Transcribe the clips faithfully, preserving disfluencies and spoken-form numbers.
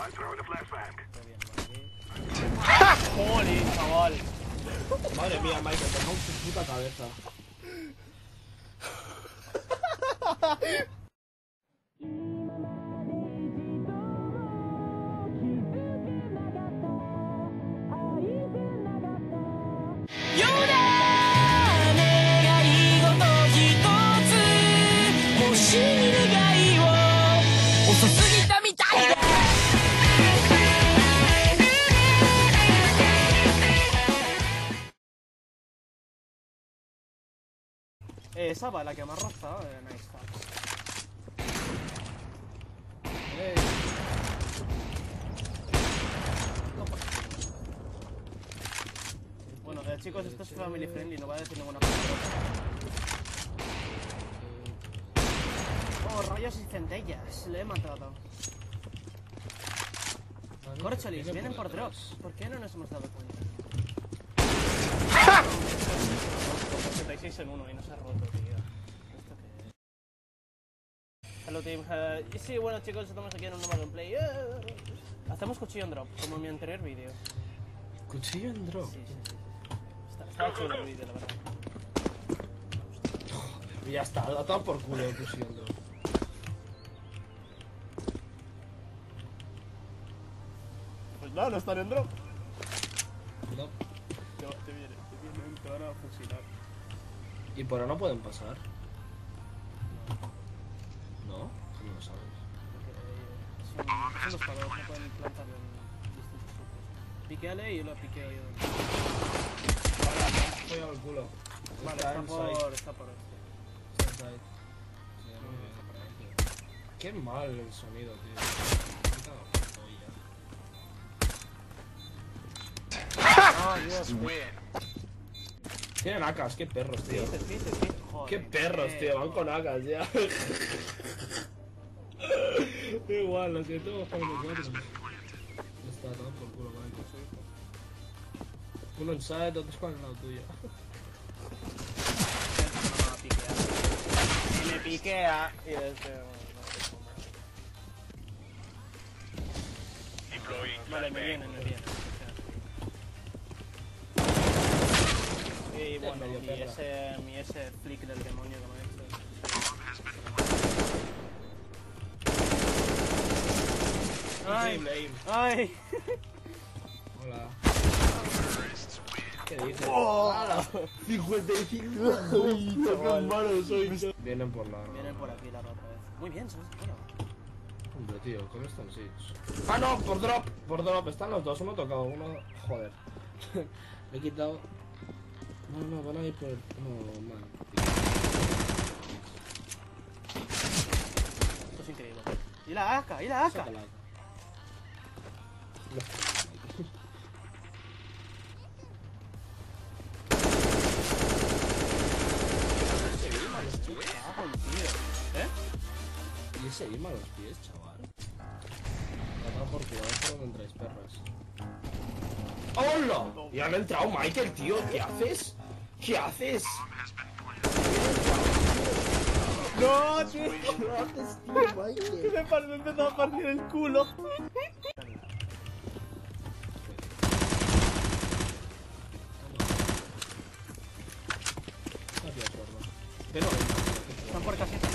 ¡Jolín, chaval! Madre mía, Michael, te tu puta cabeza. Eh, esa bala que me ha rozado, eh, nice. Eh. Bueno, eh, chicos, esto es family friendly, no va a decir ninguna cosa. Oh, rayos y centellas, le he matado. Corcholis, vienen por drops. ¿Por qué no nos hemos dado cuenta? ochenta y seis en uno y no se ha roto, tío. ¿Esto qué es? Hello team, uh, sí, bueno chicos, estamos aquí en un nuevo gameplay. Uh, hacemos cuchillo en drop, como en mi anterior vídeo. ¿Cuchillo en drop? Sí, sí, sí. Está, está chulo el vídeo, la verdad. Y ya está, lo atado por culo el cuchillo en drop. Pues nada, no están en drop. No. Te, te vienen, te vienen, te van a fusilar. ¿Y por ahí no pueden pasar? ¿No? ¿Cómo lo sabes? Porque eh, son, son los paros, no pueden plantar en distintos sitios. Piqueale y yo lo piqueo yo. Vale, me has follado el culo. Vale, está, está por... está por este. Inside. Sí, muy bien, por ahí. Qué mal el sonido, tío. Oh, Dios mío. Tienen A Ks, qué perros, tío. Sí, sí, sí, sí. Joder, qué perros, eh, tío, van con A Ks ya. Igual, lo siento, vamos con cuatro. Está todo por culo, vale. Uno inside, otro es con el lado tuyo. Y me piquea y este... Vale, me vienen, me vienen. Y bueno, mi ese, mi ese flick del demonio que me ha hecho. ¡Ay! ¡Ay! Hola. ¿Qué dices? ¡Oh! cincuenta y cinco. ¡Qué malo soy! Vienen por la... Vienen por aquí la otra vez. Muy bien, ¿sabes? Bueno. Hombre, tío, ¿cómo están Siege? ¡Ah, no! Por drop, por drop. Están los dos, uno tocado, uno... Joder. Me he quitado... No, no, van a ir por... No, man. Esto es increíble. ¡Y la A K! ¡Y la A K! Saca la A K. ¿Eh? Y ese irma a los pies, chaval. Tata por culo, a ver por dónde entráis, perras. ¡Hola! Y han entrado Michael, tío. ¿Qué haces? ¿Qué haces? ¡No, tío! ¿Qué haces, tío, Michael? Me parece empezó a partir el culo. Pero... Están por casita.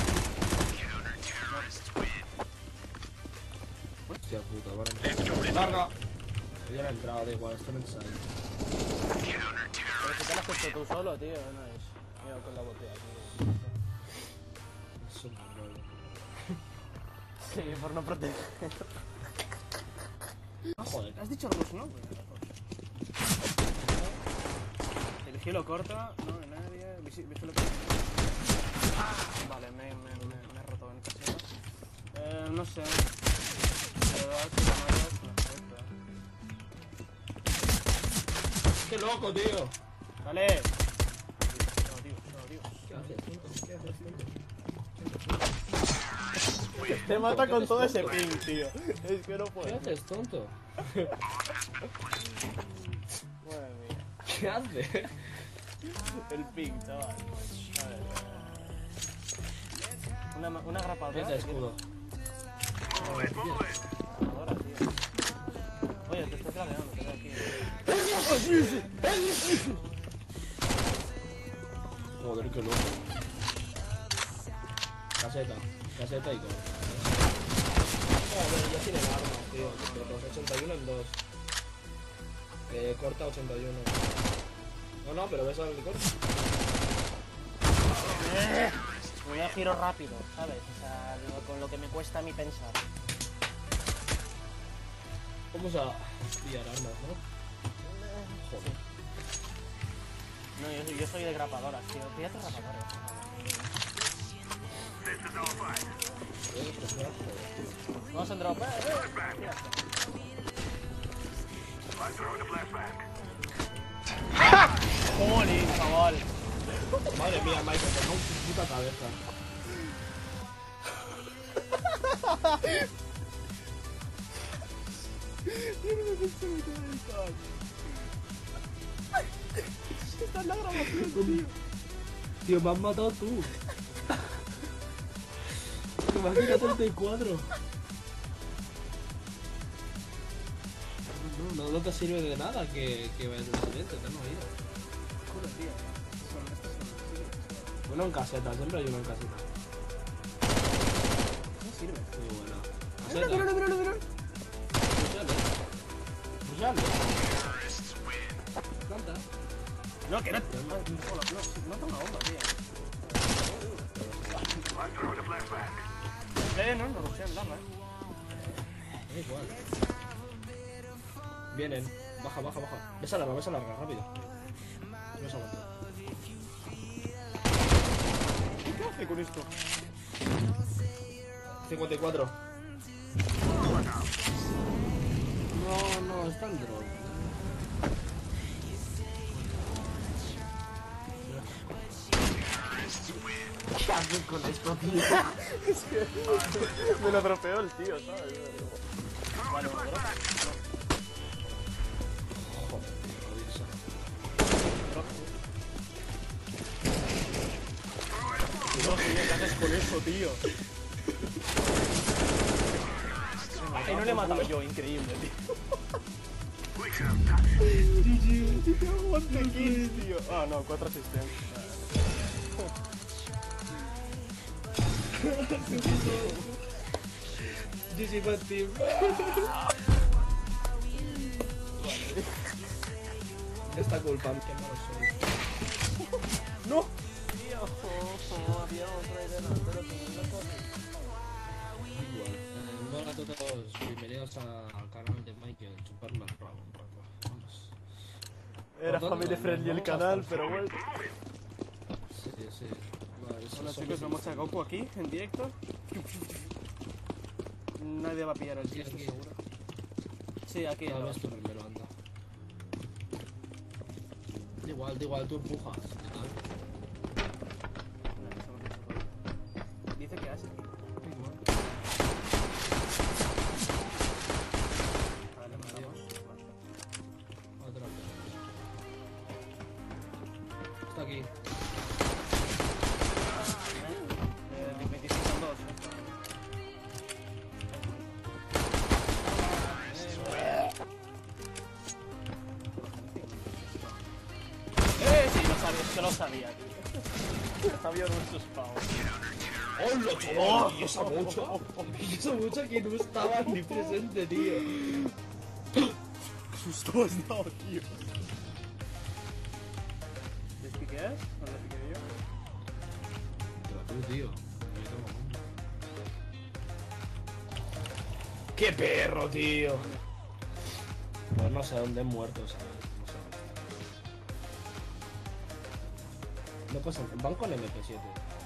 Hostia puta, van a entrar. ¡Larga! Ya no he entrado, da igual, están en side. Pero si te lo has hecho tú solo, tío, no es. Mira con la botella, tío. Eso es muy malo. Sí, por no proteger. Ah, joder. ¿Has dicho Rus, no? El vigilo corta, no hay nadie. Visi- Vigilo corta. Vale, me, me, me, me he roto en casita. Eh, no sé. La verdad es que la malla es una puta. ¡Qué loco, tío! Vale. No, tío, no, tío. ¿Qué haces, tonto? ¿Qué haces, tonto? Te mata con todo ese ping, tío. Es que no ¿Qué puedo. haces, tonto? Madre mía. ¿Qué haces? El ping, chaval. A ver. Una, una grapadora. Mete escudo. Grapadora, tío. Joder, qué loco. Caseta, caseta y todo. Joder, ya tienen armas, tío. ochenta y uno en dos. Eh, corta ochenta y uno. No, no, pero ves al corta. Eh, voy a giro rápido, ¿sabes? O sea, lo- con lo que me cuesta a mí pensar. Vamos a pillar armas, ¿no? Joder. No, yo, soy- yo soy de grapadoras, tío. Píllate grapadoras. Joder, pues ya, joder. Vamos a drop. Eh, eh, píllate. ¡Jolín, chaval! Madre mía, Michael, te tu puta cabeza. Está en la grabación, tío. Tío, me han matado tú. Imagina treinta y cuatro. No, no, no te sirve de nada que, que vayas de siguiente, te han oído. Juro, tío. Son estos son sí, Uno en caseta, siempre hay uno en caseta. no sirve. Muy buena. Mira, mira, mira, mira, mira. Pushale. Planta. No, que no. No, no, no, no toma bomba, tío. Eh, no, no lo sé, lama, eh. Da igual. Vienen. Baja, baja, baja. Ves a larga, ves a larga, rápido. No se aguanta. ¿Qué hace con esto? cincuenta y cuatro. No, no, está en drop. ¿Qué haces con esto, tío? Me lo dropeó el tío, ¿sabes? Vale, ¿no? Joder, No, tío, ¿qué haces con eso, tío? Ay, no le he matado yo, increíble, tío. Aguanta kills, tío. Ah, no, cuatro asistencias. G G Bad Team. Esta culpa que no lo soy. ¡No! Tío, había otro ahí delantero que no corre. Igual. Eh, hola a todos, bienvenidos al canal de Michael, chuparme el rabo un rato. Vamos. Era ¿Por dónde family vamos? friendly el Vamos canal, hasta pero el- bueno. Sí, sí. Vale, eso Hola son chicos, los- vamos a Goku aquí, en directo. Nadie va a pillar el Aquí, tío, estoy aquí. seguro. Sí, aquí. Ya no. ves tú primero, anda. Da igual, da igual, tú empujas. ¿Tal? Dice que hace. Da igual. Vale, me Tío. Otra vez. Está aquí. Eh, veinticinco en dos. Eh, sí, lo sabía, es que lo sabía, tío. Sabía nuestro spawn. ¡Hola, chaval! ¿Y esa mucha? ¿Y esa mucha que no estaba ni presente, tío? Qué susto has dado, tío. ¿Les piqueas? ¿No les piqué yo? Pero tú, tío. Yo tengo bomba. ¡Qué perro, tío! Pues no sé dónde he muerto, ¿sabes? No sé dónde está. No pasa nada. Van con M P siete.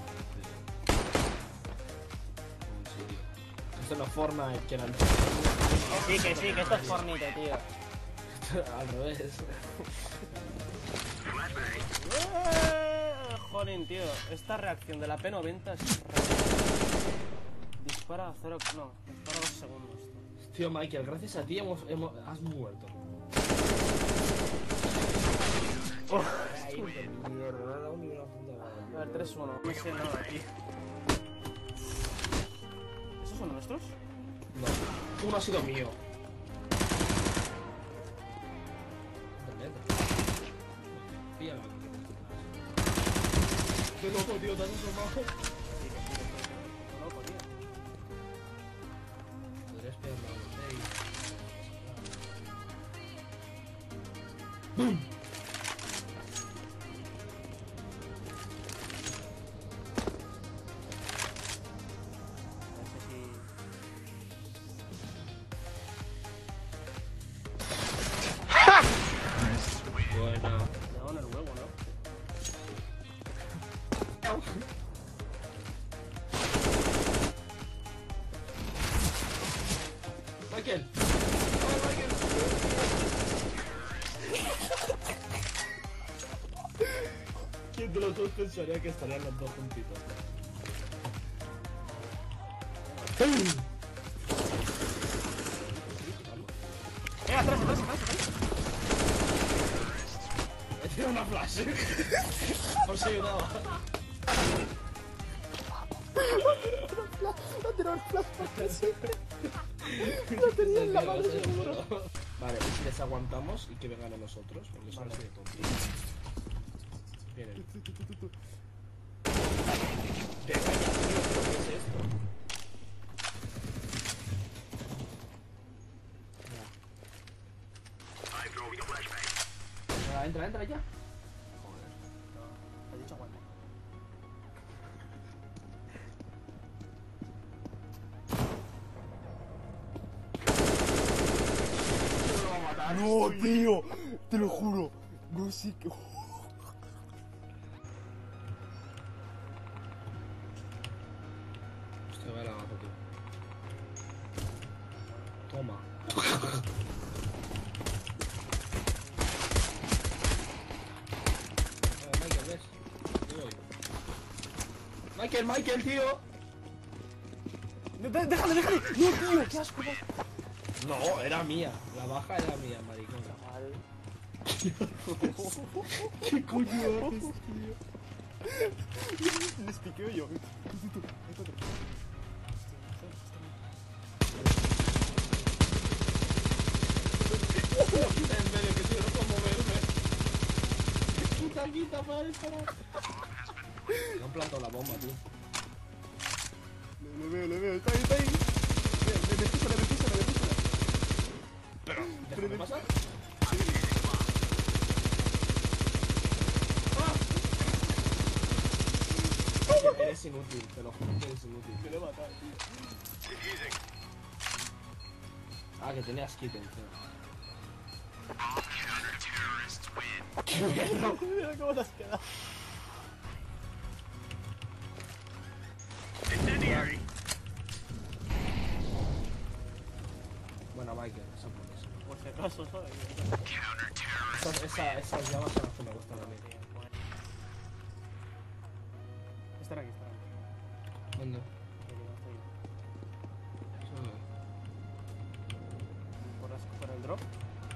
En serio. Esto no es Fortnite, que eran... Sí, que sí, que esto es Fornite, tío. Al revés. Eh, Jolín, tío. Esta reacción de la P noventa es re- dispara a cero... No, dispara a dos segundos. tío. Tío, Michael, gracias a ti hemos, hemos, has muerto. Oh. Ay, de mierda, no ha dado ni una puta A ver, tres uno. No sé nada, tío. ¿Esos son nuestros? No, uno ha sido mío. ¿Dónde entra? Qué loco, tío, te has asomado. Sí, que sí, que sí, que sí. No, loco, tío. Podrías pegarme a los seis. ¡Bum! Ese sí. Buena. Le daban el huevo, ¿no? Michael. ¿Quién de los dos pensaría que estarían los dos juntitos? ¡Eh, atrás, atrás, atrás, atrás! He tirado una flash. Por si ayudaba. ¡Ha tirado el flash! Lo tenía en la mano seguro. Vale, les aguantamos y que vengan a nosotros, porque son así de tontos. Vienen. Venga, ya, tío, ¿qué es esto? Venga, entra, entra ya. Joder. No, he dicho aguanta. No, tío, te lo juro. No sé qué. Hostia, vaya la mato, tío. Toma. Ah, Michael, ¿ves? Yo voy. Michael, Michael, tío. ¡Déjale, déjale! ¡No, tío! ¡Qué asco! No, era mía. La baja era mía, maricón. Chaval. ¿Qué coño haces, tío? Les piqueo yo. En medio, que tío, no puedo moverme. Puta quita para disparar. No han plantado la bomba, tío. Le veo, le veo. Está ahí, está ahí. Mira, me písala, me písala, me písala. Pero, déjame pasar. ¡Ah! Eres inútil, te lo juro que eres inútil. Me lo he matado, tío. Ah, que tenías kit encima. ¡Qué mierda! Mira cómo te has quedado. Bueno, Michael, esa pones. Por si acaso, ¿sabes? Esas, esa, esas llamas son las que me gustan a mí. Están aquí, están aquí. ¿Dónde? Por, las, por el drop.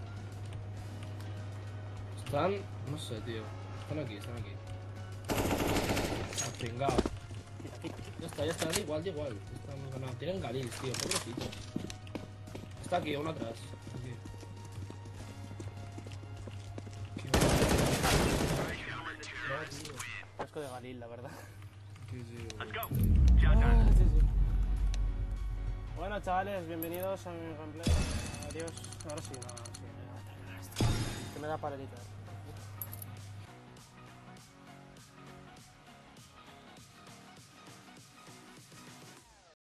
Están, no sé, tío. Están aquí, están aquí. Ah, pringao. Ya está, ya están igual, de igual. Están ganados. Tienen Galil, tío, pobrecitos. Está aquí, uno atrás. Aquí. Qué no, tío. Asco de Galil, la verdad. Qué tío. Ah, sí, sí. Bueno, chavales, bienvenidos a mi gameplay. Adiós. Ahora sí, no, sí, me da, que me da para editar.